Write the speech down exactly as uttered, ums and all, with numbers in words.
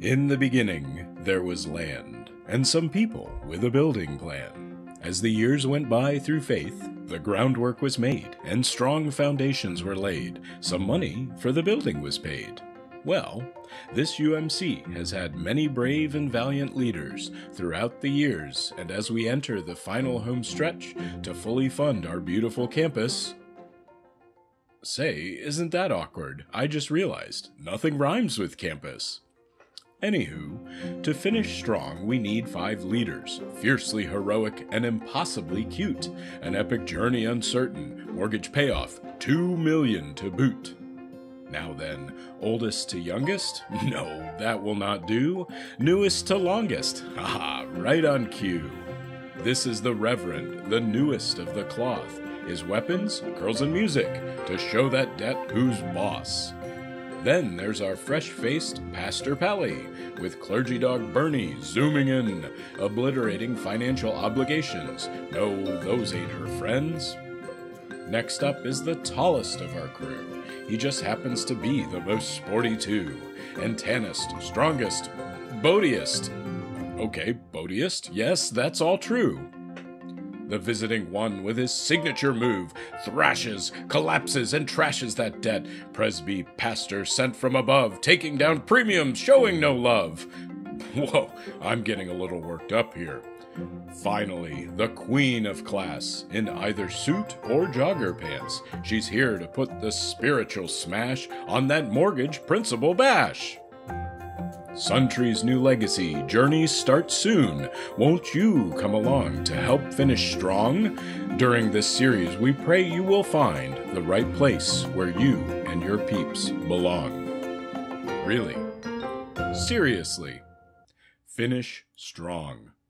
In the beginning, there was land, and some people with a building plan. As the years went by through faith, the groundwork was made, and strong foundations were laid. Some money for the building was paid. Well, this U M C has had many brave and valiant leaders throughout the years, and as we enter the final home stretch to fully fund our beautiful campus... Say, isn't that awkward? I just realized, nothing rhymes with campus. Anywho, to finish strong, we need five leaders, fiercely heroic and impossibly cute, an epic journey uncertain, mortgage payoff, two million to boot. Now then, oldest to youngest? No, that will not do. Newest to longest? Haha, right on cue. This is the Reverend, the newest of the cloth. His weapons, girls and music, to show that debt who's boss. Then there's our fresh-faced Pastor Pally, with clergy dog Bernie zooming in, obliterating financial obligations. No, those ain't her friends. Next up is the tallest of our crew. He just happens to be the most sporty too. And tannest, strongest, boatiest. Okay, boatiest, yes, that's all true. The visiting one with his signature move thrashes, collapses, and trashes that debt. Presby pastor sent from above, taking down premiums, showing no love. Whoa, I'm getting a little worked up here. Finally, the queen of class, in either suit or jogger pants. She's here to put the spiritual smash on that mortgage principal bash. Suntree's new legacy journey starts soon. Won't you come along to help finish strong? During this series, we pray you will find the right place where you and your peeps belong. Really, seriously, finish strong.